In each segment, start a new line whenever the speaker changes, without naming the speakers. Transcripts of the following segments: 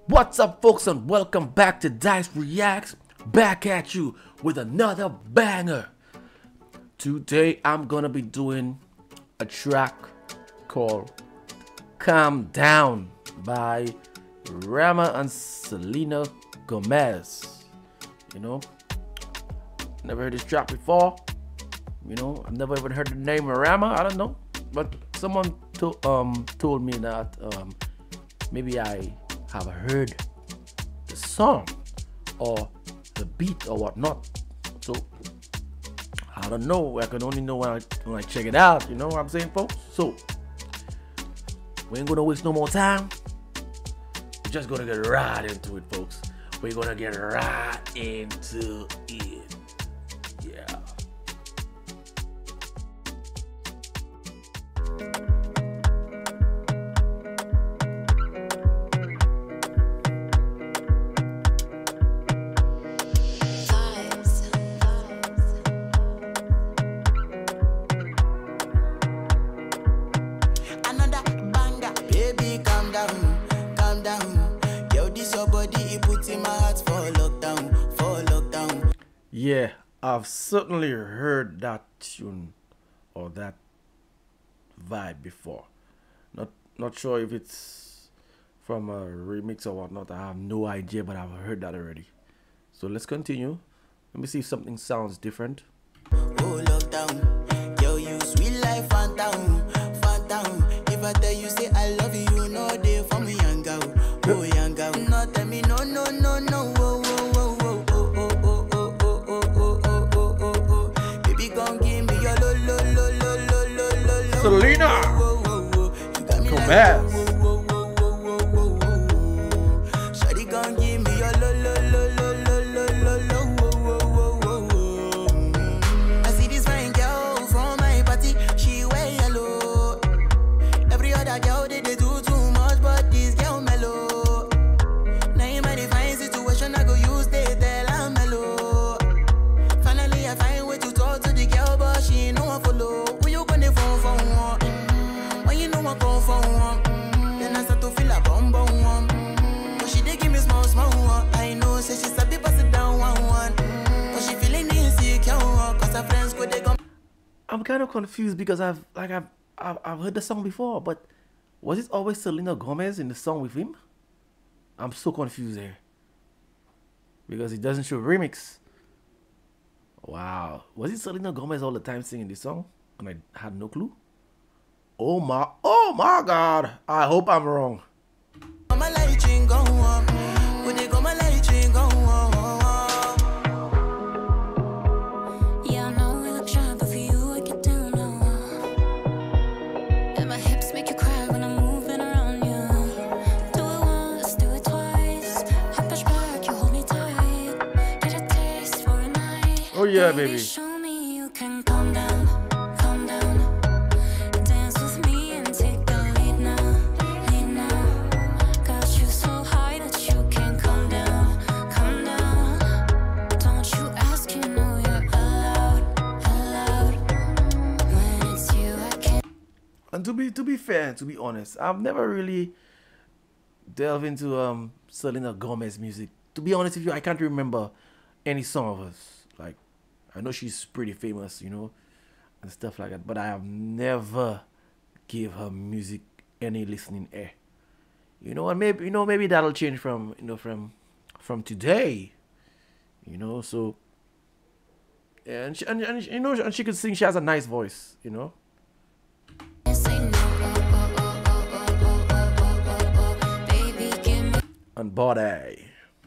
What's up, folks, and welcome back to Dice Reacts. Back at you with another banger. Today I'm gonna be doing a track called Calm Down by Rema and Selena Gomez. You know, never heard this track before. You know, I've never even heard the name Rema. I don't know, but someone told me that maybe I have heard the song or the beat or whatnot. So I don't know. I can only know when I check it out. You know what I'm saying, folks? So we ain't gonna waste no more time. We're just gonna get right into it, folks. We're gonna get right into it. Yeah. Yeah, I've certainly heard that tune or that vibe before. Not sure if it's from a remix or whatnot. I have no idea, but I've heard that already. So let's continue. Let me see if something sounds different.
Oh, lockdown, yo, you sweet life, phantom, phantom. If I tell you say I love you, you know they for me, young girl, oh young girl. Not tell me no, no, no, no, oh, oh, oh, oh, oh, oh, oh, oh, oh, oh, oh, oh, oh, oh. Baby, come give me your lo, lo, lo, lo, lo, lo, lo, lo.
Selena Gomez.
Shawty, come give me your lo, lo, lo, lo, lo, lo, lo, lo.
I'm kind of confused because I've heard the song before, but was it always Selena Gomez in the song with him? I'm so confused there because it doesn't show remix. Wow, was it Selena Gomez all the time singing this song and I had no clue? Oh my God! I hope I'm wrong. Oh yeah, baby.
Show me you can calm down, calm down. Dance with me and take the lead now, lead now. Got you so high that you can't calm down, calm down. Don't you ask, you know you're allowed, allowed. When it's you, I can't.
And to be fair, to be honest, I've never really delved into Selena Gomez music. To be honest with you, I can't remember any song of hers. Like, I know she's pretty famous, you know, and stuff like that, but I have never gave her music any listening air. You know, and maybe that'll change from from today. You know, so yeah, and she could sing. She has a nice voice, you know. And body.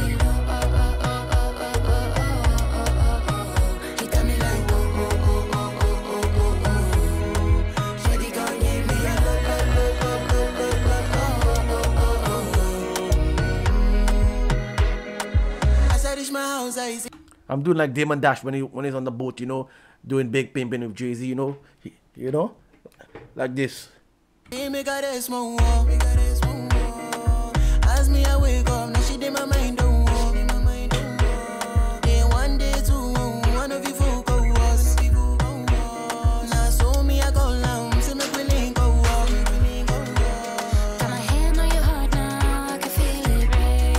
I'm doing like Damon Dash when he's on the boat, you know, doing big pimping with Jay-Z, you know, like this. As me I wake up, now she did my mind don't walk. Day one, day two, one of you focus. Now so me I go down, so make we link go walk. Got my hand on your heart now, I can feel it race.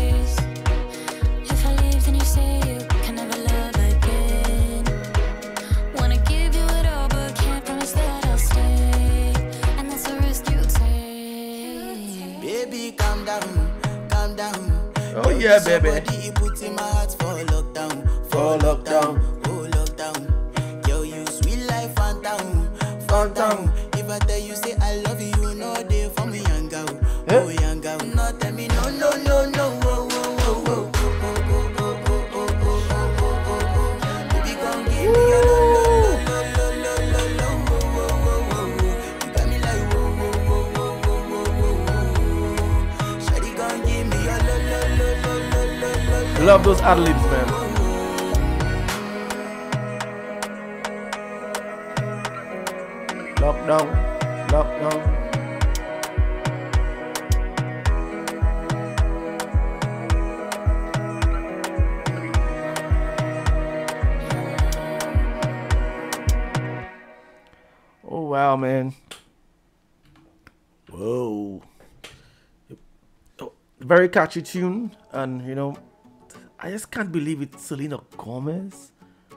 down.
Oh yeah, baby.
Somebody he put in my heart for lockdown.
For lockdown.
Oh lockdown. Girl, you sweet life, phantom. Phantom. If I tell you say I love you, you know they for me young girl. Oh young girl. No tell me no no no no. Oh, oh, oh, oh. Baby, come give me your lo lo lo lo lo lo lo. You got me like whoa whoa whoa whoa whoa whoa whoa. Shawty, come give me your lo lo lo lo lo lo lo.
Love those ad-libs, man. Lockdown, lockdown. Oh wow, man. Whoa. Oh, very catchy tune, and you know, I just can't believe it's Selena Gomez.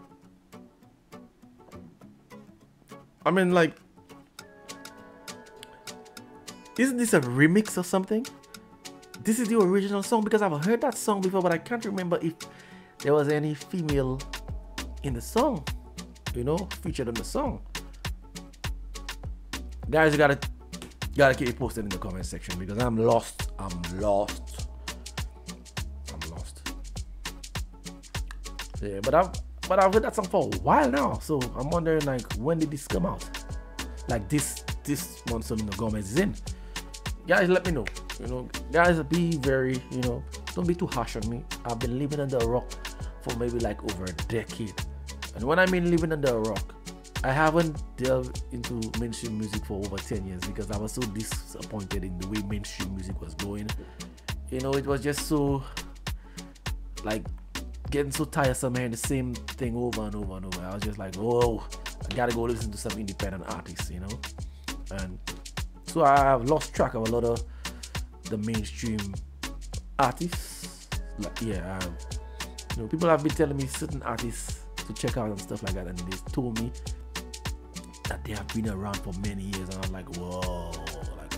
I mean, like, isn't this a remix or something? This is the original song, because I've heard that song before, but I can't remember if there was any female in the song, you know, featured in the song. Guys, you gotta keep it posted in the comment section, because I'm lost. Yeah, but I've heard that song for a while now, so I'm wondering, like, when did this come out? Like this one Selena Gomez is in. Guys, let me know. You know, guys, be very, you know, don't be too harsh on me. I've been living under a rock for maybe like over a decade, and when I mean living under a rock, I haven't delved into mainstream music for over 10 years, because I was so disappointed in the way mainstream music was going. You know, it was just so, like, getting so tiresome hearing the same thing over and over and over. I was just like, oh, I gotta go listen to some independent artists, you know. And so I have lost track of a lot of the mainstream artists. Like, yeah, you know, people have been telling me certain artists to check out and stuff like that, and they told me that they have been around for many years, and I'm like, whoa, like,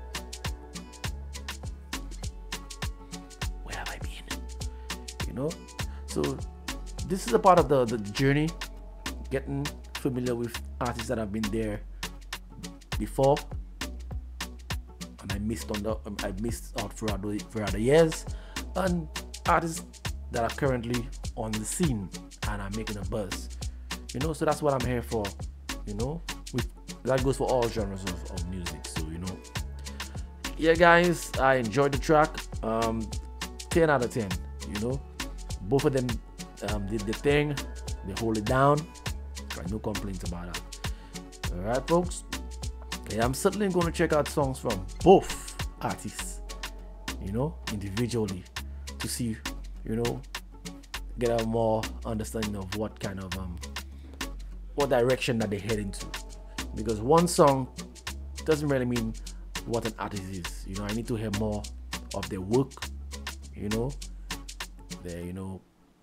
where have I been? You know. So this is a part of the journey, getting familiar with artists that have been there before, and I missed out throughout the years, and artists that are currently on the scene and are making a buzz. You know, so that's what I'm here for. You know, that goes for all genres of music. So, you know, yeah, guys, I enjoyed the track. 10 out of 10. You know, both of them did the thing. They hold it down. Got no complaints about that. All right, folks. Yeah, I'm certainly going to check out songs from both artists, you know, individually, to see, you know, get a more understanding of what kind of what direction that they head into. Because one song doesn't really mean what an artist is. You know, I need to hear more of their work, you know, their, you know,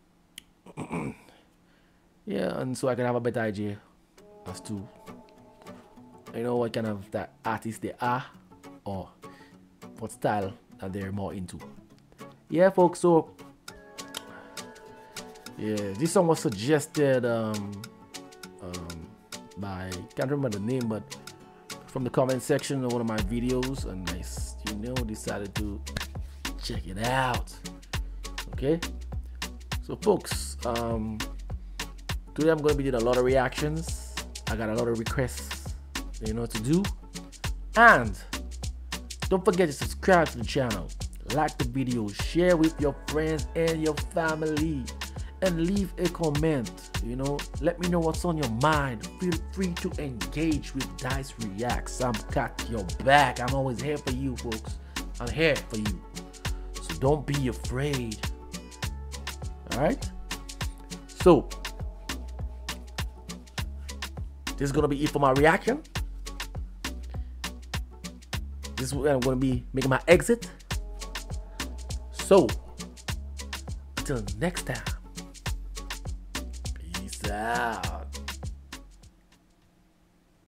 yeah, and so I can have a better idea as to, you know, what kind of that artist they are, or what style that they're more into. Yeah, folks. So yeah, this song was suggested by, can't remember the name, but from the comment section of one of my videos, and I, you know, decided to check it out. Okay, so folks, today I'm going to be doing a lot of reactions. I got a lot of requests, you know, to do, and don't forget to subscribe to the channel, like the video, share with your friends and your family, and leave a comment. You know, let me know what's on your mind. Feel free to engage with Dice Reacts. I'm got your back. I'm always here for you, folks. I'm here for you, so don't be afraid. All right, so this is gonna be it for my reaction. This is where I'm gonna be making my exit. So until next time, peace out.